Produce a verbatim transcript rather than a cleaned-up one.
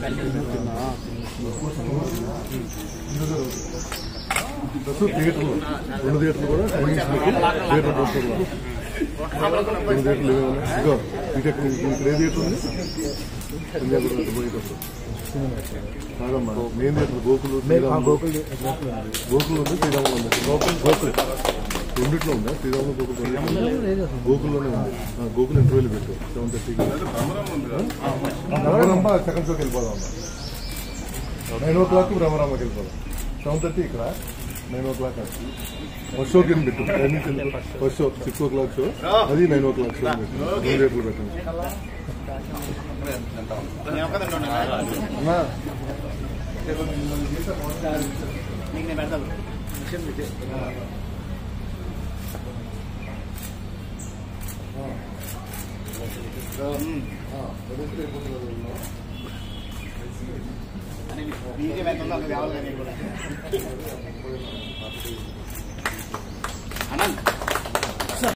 థియేటర్లు రెండు థియేటర్లు కూడా టైమింగ్స్ థియేటర్ పోస్టర్లు రెండు థియేటర్లు ఇగో ఇక్కడ ఇక్కడ ఏ థియేటర్ ఉంది పోయేటప్పుడు కాదమ్మా మెయిన్ థియేటర్ గోకులు గోకులు గోకులు ఉంది శ్రీరాములు ఉంది గోకులు గోకులు రెండిట్లో ఉందా శ్రీరాములు గోకులు గోకుల్లోనే ఉంది గోకులు ఇంటర్వ్యూలు పెట్టు సెవెన్ థర్టీకి భ్రమరాంబ సెకండ్ షోకి వెళ్ళిపోదాం నైన్ ఓ క్లాక్ భ్రమరాంబకి వెళ్ళిపోదాం సెవెన్ థర్టీ ఇక్కడ నైన్ ఓ క్లాక్ ఫస్ట్ షోకి ఏం పెట్టు timings first show six o'clock show అది నైన్ ఓ క్లాక్ షో పెట్టు మూడు రేట్లు పెట్టండి